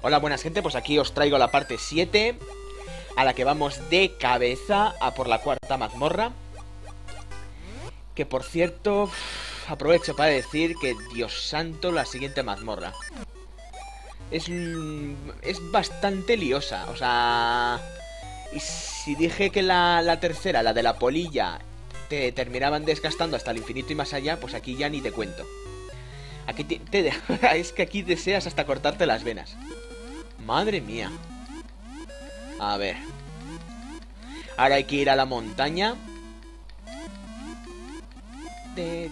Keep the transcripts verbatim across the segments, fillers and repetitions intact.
Hola, buenas gente, pues aquí os traigo la parte siete, a la que vamos de cabeza a por la cuarta mazmorra. Que por cierto, aprovecho para decir que, Dios santo, la siguiente mazmorra es, es bastante liosa. O sea, y si dije que la, la tercera, la de la polilla, te terminaban desgastando hasta el infinito y más allá, pues aquí ya ni te cuento. Aquí te, te es que aquí deseas hasta cortarte las venas. Madre mía. A ver. Ahora hay que ir a la montaña. De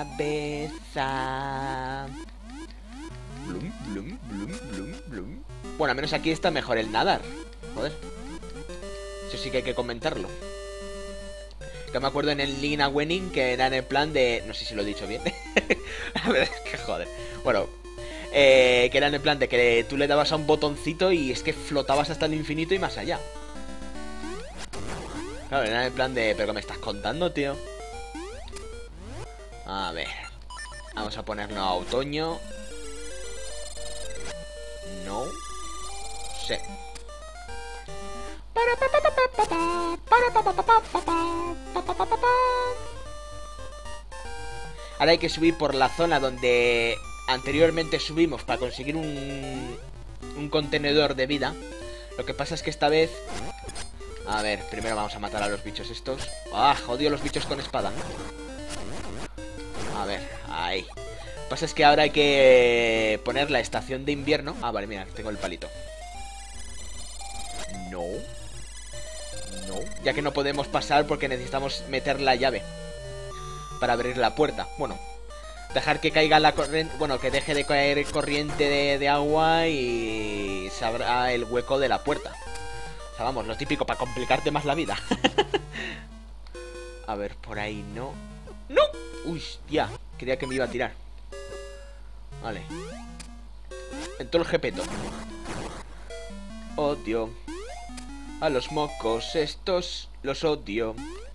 cabeza. Blum, blum, blum, blum, blum. Bueno, al menos aquí está mejor el nadar. Joder. Eso sí que hay que comentarlo. Que me acuerdo en el Link Awakening que era en el plan de... No sé si lo he dicho bien. La verdad es que joder. Bueno, eh, que era en el plan de que tú le dabas a un botoncito y es que flotabas hasta el infinito y más allá. Claro, era en el plan de... ¿Pero qué me estás contando, tío? A ver. Vamos a ponerlo a otoño. No sé. Ahora hay que subir por la zona donde anteriormente subimos para conseguir un, un contenedor de vida. Lo que pasa es que esta vez... A ver, primero vamos a matar a los bichos estos. ¡Ah! Odio los bichos con espada. A ver, ahí. Lo que pasa es que ahora hay que poner la estación de invierno. Ah, vale, mira, tengo el palito. No. No, ya que no podemos pasar porque necesitamos meter la llave para abrir la puerta. Bueno, dejar que caiga la corriente. Bueno, que deje de caer corriente de, de agua y se abra el hueco de la puerta. O sea, vamos, lo típico para complicarte más la vida. A ver, por ahí no. ¡No! Uy, ya, creía que me iba a tirar. Vale. Entró el jepeto. Odio a los mocos estos, los odio.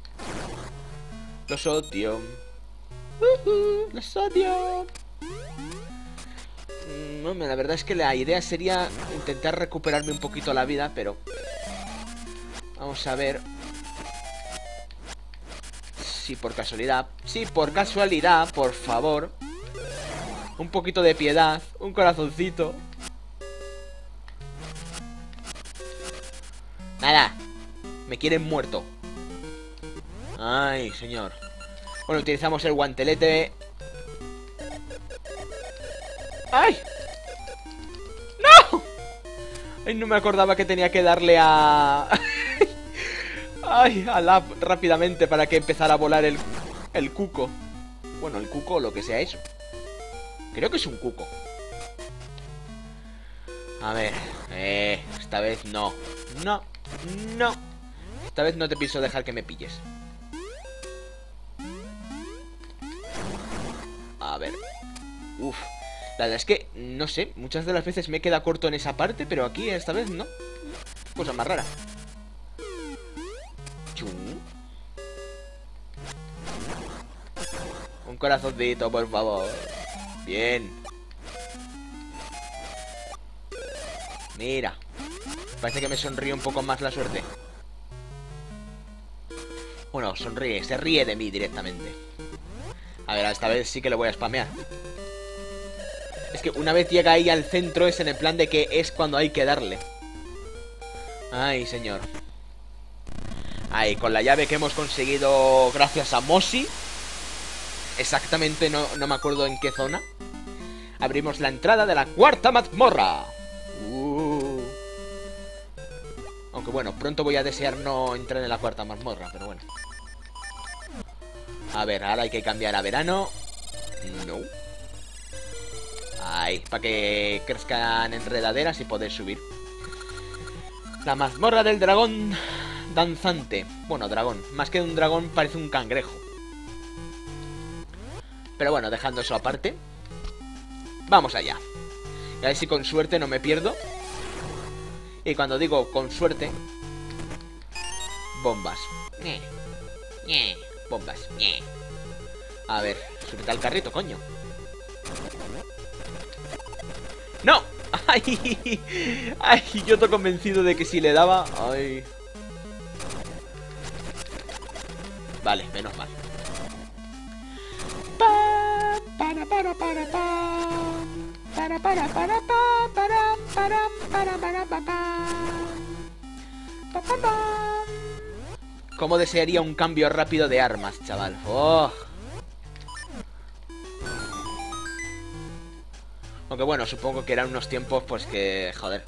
Los odio. Uh -huh, los odio. Mm, hombre, la verdad es que la idea sería intentar recuperarme un poquito la vida, pero... Vamos a ver... Si por casualidad... Si por casualidad, por favor. Un poquito de piedad, un corazoncito. Nada, me quieren muerto. Ay, señor. Bueno, utilizamos el guantelete. ¡Ay! ¡No! Ay, no me acordaba que tenía que darle a... Ay, a la rápidamente para que empezara a volar el, el cuco. Bueno, el cuco o lo que sea eso. Creo que es un cuco. A ver, eh, esta vez no. No. No, esta vez no te pienso dejar que me pilles. A ver. Uf, la verdad es que, no sé, muchas de las veces me queda corto en esa parte, pero aquí esta vez no. Cosa más rara. Chum. Un corazoncito, por favor. Bien. Mira. Parece que me sonríe un poco más la suerte. Bueno, sonríe, se ríe de mí directamente. A ver, esta vez sí que lo voy a spamear. Es que una vez llega ahí al centro es en el plan de que es cuando hay que darle. Ay, señor. Ahí, con la llave que hemos conseguido gracias a Mosi. Exactamente, no, no me acuerdo en qué zona. Abrimos la entrada de la cuarta mazmorra. Aunque bueno, pronto voy a desear no entrar en la cuarta mazmorra, pero bueno. A ver, ahora hay que cambiar a verano. No. Ahí, para que crezcan enredaderas y poder subir. La mazmorra del dragón danzante. Bueno, dragón. Más que un dragón parece un cangrejo. Pero bueno, dejando eso aparte. Vamos allá. Y a ver si con suerte no me pierdo. Y cuando digo con suerte, bombas. Bombas. A ver, súbete al carrito, coño. ¡No! ¡Ay! ¡Ay! Yo estoy convencido de que si le daba... ¡Ay! Vale, menos mal. Pa, para, para, para, pa. Para, para, para, pa. Para, para, para, para, pa, pa. Pa, pa, pa. ¿Cómo desearía un cambio rápido de armas, chaval? ¡Oh! Aunque bueno, supongo que eran unos tiempos, pues que... Joder.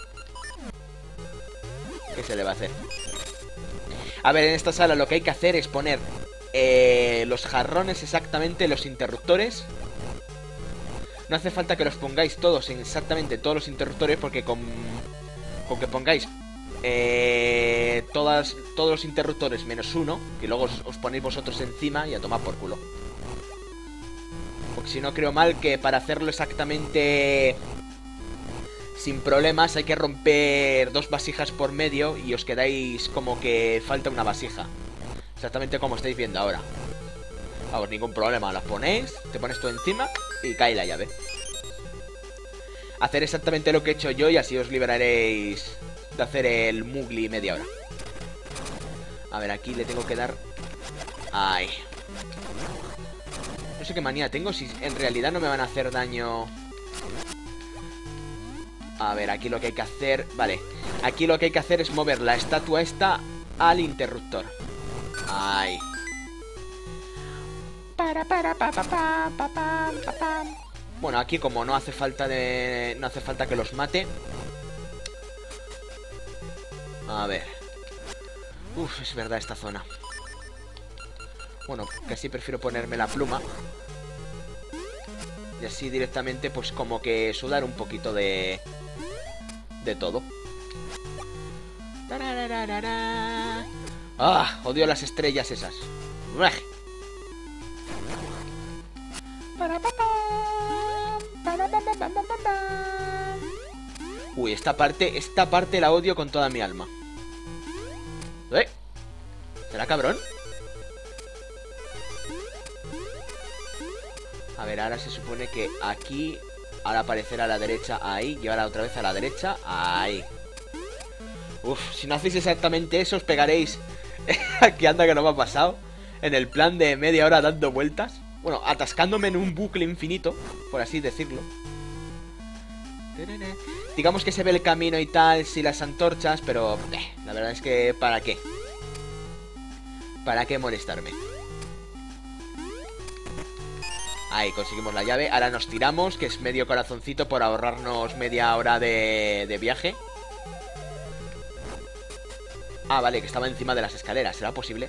¿Qué se le va a hacer? A ver, en esta sala lo que hay que hacer es poner eh, los jarrones exactamente, los interruptores. No hace falta que los pongáis todos en exactamente todos los interruptores, porque con, con que pongáis eh, todas, todos los interruptores menos uno, que luego os, os ponéis vosotros encima y a tomar por culo. Porque si no creo mal que para hacerlo exactamente sin problemas hay que romper dos vasijas por medio y os quedáis como que falta una vasija. Exactamente como estáis viendo ahora. Vamos, ningún problema, las ponéis, te pones tú encima y cae la llave. Hacer exactamente lo que he hecho yo y así os liberaréis de hacer el Mugli media hora. A ver, aquí le tengo que dar... Ay... No sé qué manía tengo, si en realidad no me van a hacer daño. A ver, aquí lo que hay que hacer... Vale, aquí lo que hay que hacer es mover la estatua esta al interruptor. Ay. Para, para, pa, pa, pa, pa, pa, pa, pa. Bueno, aquí como no hace falta de... No hace falta que los mate. A ver. Uf, es verdad esta zona. Bueno, casi prefiero ponerme la pluma. Y así directamente, pues como que sudar un poquito de... De todo. ¡Ah! Odio las estrellas esas. Uy, esta parte, esta parte la odio con toda mi alma. ¿Eh? ¿Será cabrón? A ver, ahora se supone que aquí... Ahora aparecerá a la derecha, ahí. Y ahora otra vez a la derecha, ahí. Uf, si no hacéis exactamente eso, os pegaréis. Aquí anda que no me ha pasado. En el plan de media hora dando vueltas. Bueno, atascándome en un bucle infinito, por así decirlo. Digamos que se ve el camino y tal, si las antorchas, pero... Eh, la verdad es que, ¿para qué? ¿Para qué molestarme? Ahí, conseguimos la llave. Ahora nos tiramos, que es medio corazoncito por ahorrarnos media hora de, de viaje. Ah, vale, que estaba encima de las escaleras. ¿Será posible?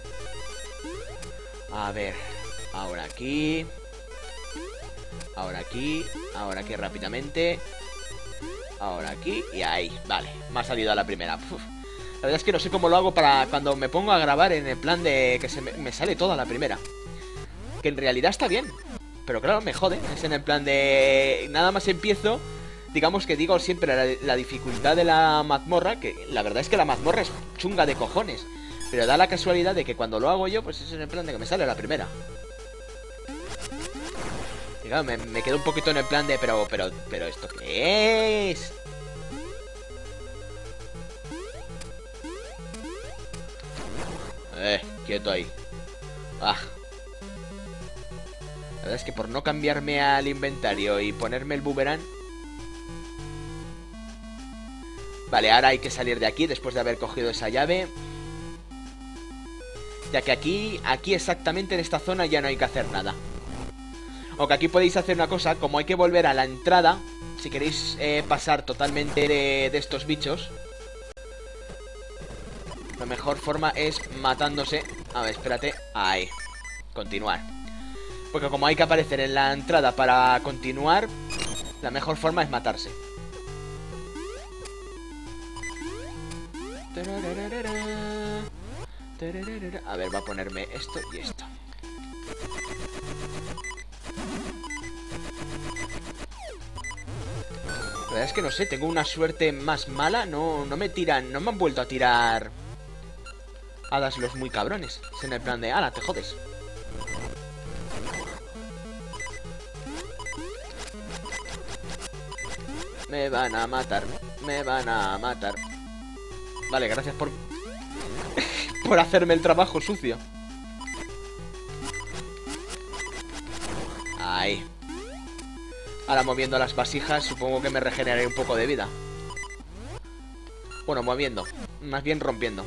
A ver. Ahora aquí. Ahora aquí. Ahora aquí rápidamente. Ahora aquí. Y ahí. Vale, me ha salido a la primera. Uf. La verdad es que no sé cómo lo hago para cuando me pongo a grabar en el plan de que se me, me sale toda la primera. Que en realidad está bien. Pero claro, me jode. Es en el plan de... Nada más empiezo. Digamos que digo siempre la, la dificultad de la mazmorra. Que la verdad es que la mazmorra es chunga de cojones. Pero da la casualidad de que cuando lo hago yo, pues es en el plan de que me sale la primera. Y claro, me, me quedo un poquito en el plan de... Pero, pero, pero, ¿esto qué es? Eh, quieto ahí. Ah. La verdad es que por no cambiarme al inventario y ponerme el boomerang... Vale, ahora hay que salir de aquí después de haber cogido esa llave. Ya que aquí, aquí exactamente en esta zona ya no hay que hacer nada. Aunque aquí podéis hacer una cosa, como hay que volver a la entrada, si queréis eh, pasar totalmente de, de estos bichos, la mejor forma es matándose. A ver, espérate, ahí. Continuar. Porque como hay que aparecer en la entrada para continuar, la mejor forma es matarse. A ver, va a ponerme esto y esto. La verdad es que no sé, tengo una suerte más mala. No, no me tiran, no me han vuelto a tirar hadas los muy cabrones. Es en el plan de, ala, te jodes. Me van a matar. Me van a matar. Vale, gracias por... por hacerme el trabajo sucio. Ahí. Ahora moviendo las vasijas, supongo que me regeneraré un poco de vida. Bueno, moviendo. Más bien rompiendo.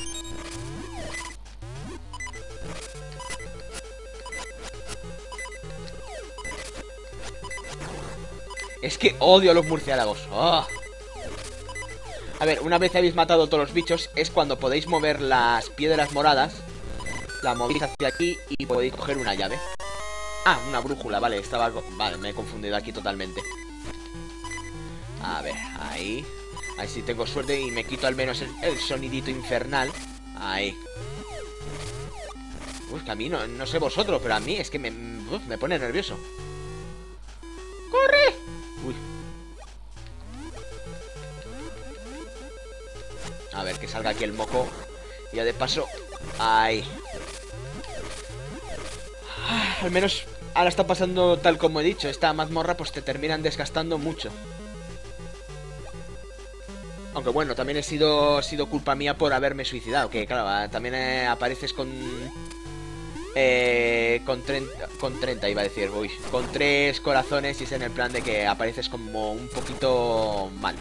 Es que odio a los murciélagos. ¡Oh! A ver, una vez habéis matado todos los bichos, es cuando podéis mover las piedras moradas. La movéis hacia aquí y podéis coger una llave. Ah, una brújula, vale, estaba... Vale, me he confundido aquí totalmente. A ver, ahí. Ahí sí tengo suerte y me quito al menos el, el sonidito infernal. Ahí. Uy, que a mí no, no sé vosotros, pero a mí es que me, uf, me pone nervioso. ¡Corre! Uy. A ver, que salga aquí el moco. Y ya de paso... Ahí. Ah, al menos ahora está pasando tal como he dicho. Esta mazmorra pues te terminan desgastando mucho. Aunque bueno, también he sido, ha sido culpa mía por haberme suicidado. Que claro, también eh, apareces con... Eh, con, treinta, con treinta iba a decir, uy, con tres corazones y es en el plan de que apareces como un poquito mal.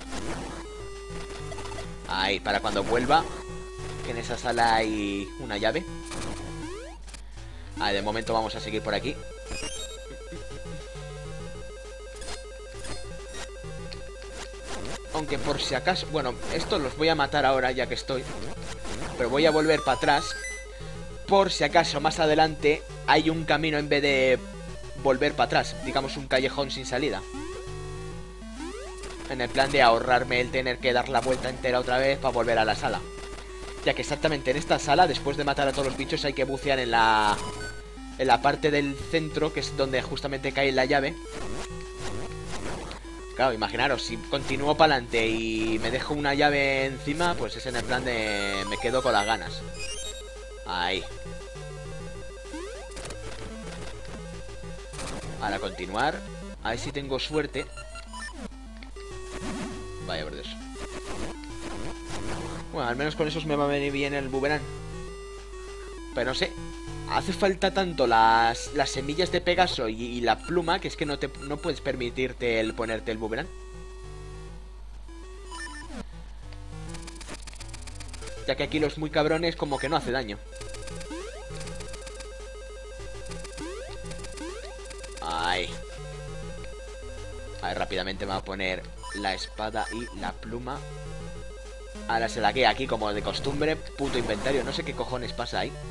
Ahí, para cuando vuelva, que en esa sala hay una llave. Ah, de momento vamos a seguir por aquí. Aunque por si acaso... Bueno, estos los voy a matar ahora ya que estoy. Pero voy a volver para atrás. Por si acaso más adelante hay un camino en vez de volver para atrás. Digamos un callejón sin salida. En el plan de ahorrarme el tener que dar la vuelta entera otra vez para volver a la sala. Ya que exactamente en esta sala, después de matar a todos los bichos, hay que bucear en la... En la parte del centro, que es donde justamente cae la llave. Claro, imaginaros, si continúo para adelante y me dejo una llave encima, pues es en el plan de... me quedo con las ganas. Ahí. Ahora continuar. A ver si tengo suerte. Vaya por Dios. Bueno, al menos con esos me va a venir bien el boomerang. Pero no sé. Hace falta tanto las, las semillas de Pegaso y, y la pluma que es que no, te, no puedes permitirte el ponerte el boomerang. Ya que aquí los muy cabrones como que no hace daño. Ahí. A ver, rápidamente me va a poner la espada y la pluma. Ahora se la queda aquí como de costumbre. Puto inventario, no sé qué cojones pasa ahí.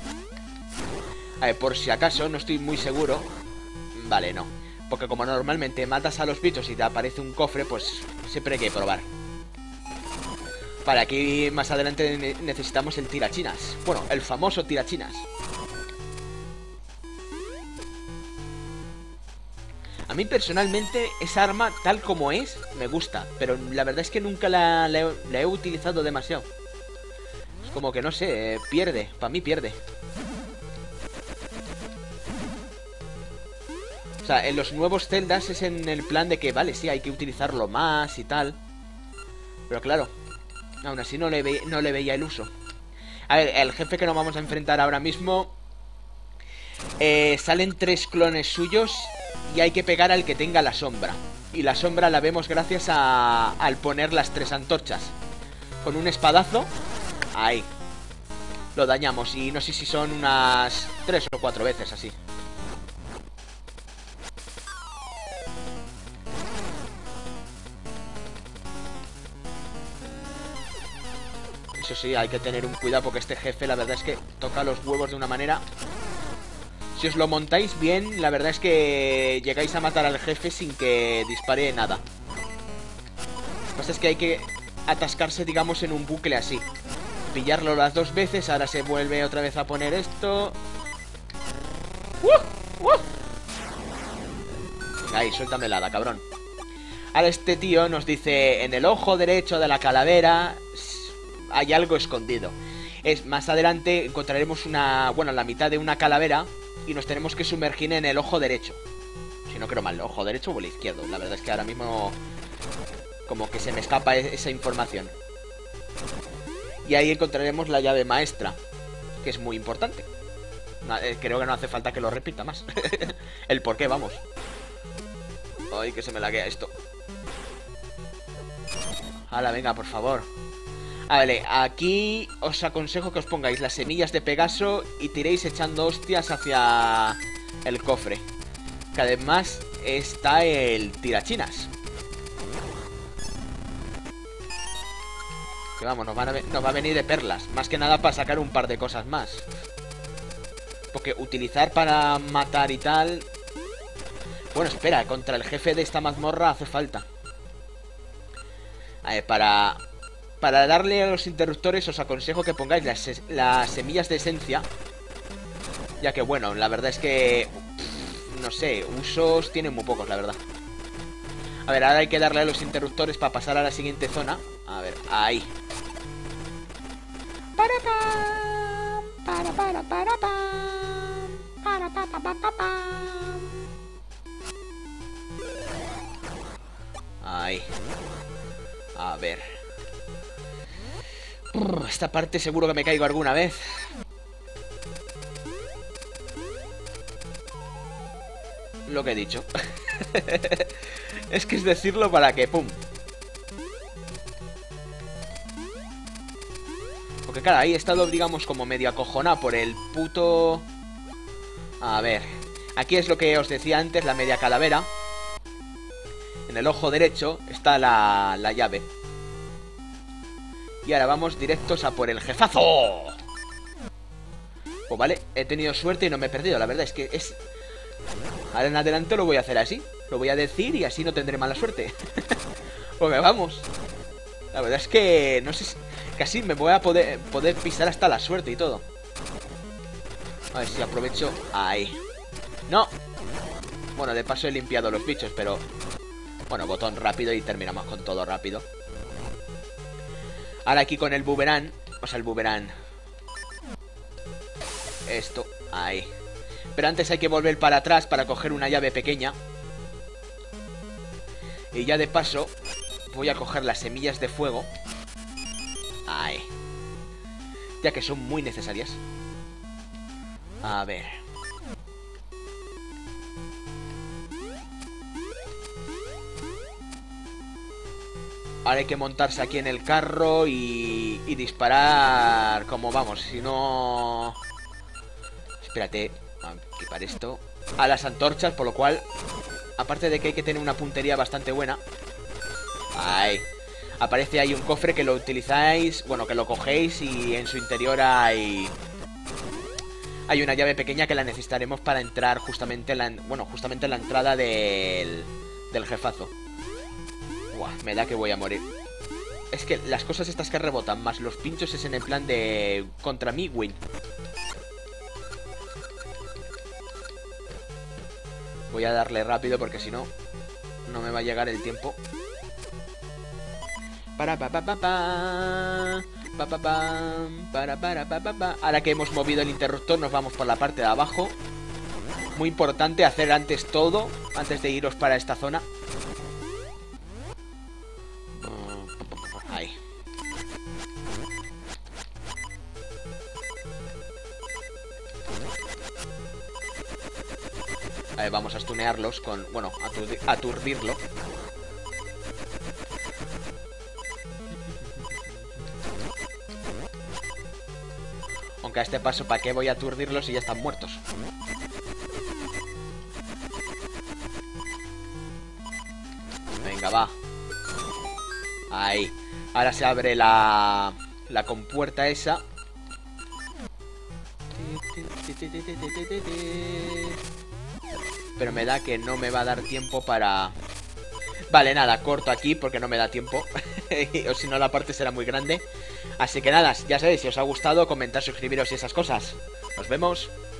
A ver, por si acaso, no estoy muy seguro. Vale, no. Porque como normalmente matas a los bichos y te aparece un cofre, pues siempre hay que probar. Para aquí más adelante necesitamos el tirachinas. Bueno, el famoso tirachinas. A mí personalmente esa arma tal como es me gusta, pero la verdad es que nunca la, la, he, la he utilizado demasiado. Es como que no sé, pierde, para mí pierde. O sea, en los nuevos celdas es en el plan de que vale, sí, hay que utilizarlo más y tal. Pero claro, aún así no le, ve, no le veía el uso. A ver, el jefe que nos vamos a enfrentar ahora mismo, eh, salen tres clones suyos y hay que pegar al que tenga la sombra. Y la sombra la vemos gracias a al poner las tres antorchas. Con un espadazo, ahí, lo dañamos. Y no sé si son unas tres o cuatro veces así. Eso sí, hay que tener un cuidado porque este jefe la verdad es que toca los huevos de una manera. Si os lo montáis bien, la verdad es que llegáis a matar al jefe sin que dispare nada. Lo que pasa es que hay que atascarse, digamos, en un bucle así. Pillarlo las dos veces, ahora se vuelve otra vez a poner esto. ¡Uh! ¡Uh! Ahí, suéltame la hada, cabrón. Ahora este tío nos dice, en el ojo derecho de la calavera hay algo escondido. Es más adelante encontraremos una, bueno, la mitad de una calavera y nos tenemos que sumergir en el ojo derecho. Si no creo mal, el ojo derecho o el izquierdo. La verdad es que ahora mismo Como que se me escapa esa información. Y ahí encontraremos la llave maestra, que es muy importante. Creo que no hace falta que lo repita más. El por qué, vamos. Ay, que se me laguea esto. Hala, venga, por favor. Ah, vale, aquí os aconsejo que os pongáis las semillas de Pegaso y tiréis echando hostias hacia el cofre. Que además está el tirachinas. Que vamos, nos, van a, nos va a venir de perlas. Más que nada para sacar un par de cosas más. Porque utilizar para matar y tal... Bueno, espera, contra el jefe de esta mazmorra hace falta. A ver, para... Para darle a los interruptores os aconsejo que pongáis las, las semillas de esencia. Ya que bueno, la verdad es que... No sé, usos tienen muy pocos, la verdad. A ver, ahora hay que darle a los interruptores para pasar a la siguiente zona. A ver, ahí. Para pam, para para para pam, para pa pa pa pa pam. Ahí. A ver. Uf, esta parte seguro que me caigo alguna vez. Lo que he dicho. Es que es decirlo para que pum. Porque claro, ahí he estado, digamos, como medio acojonado por el puto... A ver. Aquí es lo que os decía antes, la media calavera. En el ojo derecho está la, la llave. Y ahora vamos directos a por el jefazo. Pues vale, he tenido suerte y no me he perdido. La verdad es que es... Ahora en adelante lo voy a hacer así. Lo voy a decir y así no tendré mala suerte. Porque vamos. La verdad es que... No sé si... Casi me voy a poder, poder pisar hasta la suerte y todo. A ver si aprovecho. Ahí. ¡No! Bueno, de paso he limpiado los bichos, pero... Bueno, botón rápido y terminamos con todo rápido. Ahora aquí con el boomerang. O sea, el boomerang. Esto. Ahí. Pero antes hay que volver para atrás para coger una llave pequeña. Y ya de paso voy a coger las semillas de fuego. Ahí. Ya que son muy necesarias. A ver. Ahora hay que montarse aquí en el carro y, y disparar como vamos, si no... Espérate, a equipar esto. A las antorchas, por lo cual, aparte de que hay que tener una puntería bastante buena. Ahí. Aparece ahí un cofre que lo utilizáis, bueno, que lo cogéis y en su interior hay... Hay una llave pequeña que la necesitaremos para entrar justamente en la, bueno, justamente en la entrada del, del jefazo. Buah, me da que voy a morir. Es que las cosas estas que rebotan más los pinchos es en el plan de... Contra mí, win. Voy a darle rápido porque si no, no me va a llegar el tiempo. Para pa pa pa pa. Pa pa pa. Para para pa pa pa. Ahora que hemos movido el interruptor nos vamos por la parte de abajo. Muy importante hacer antes todo, antes de iros para esta zona. Ahí. A ver, vamos a stunearlos con... Bueno, aturdi aturdirlo. Aunque a este paso, ¿para qué voy a aturdirlos si ya están muertos? Venga, va. Ahí. Ahora se abre la... La compuerta esa. Pero me da que no me va a dar tiempo para... Vale, nada, corto aquí porque no me da tiempo. O si no la parte será muy grande. Así que nada, ya sabéis, si os ha gustado, comentar, suscribiros y esas cosas. Nos vemos.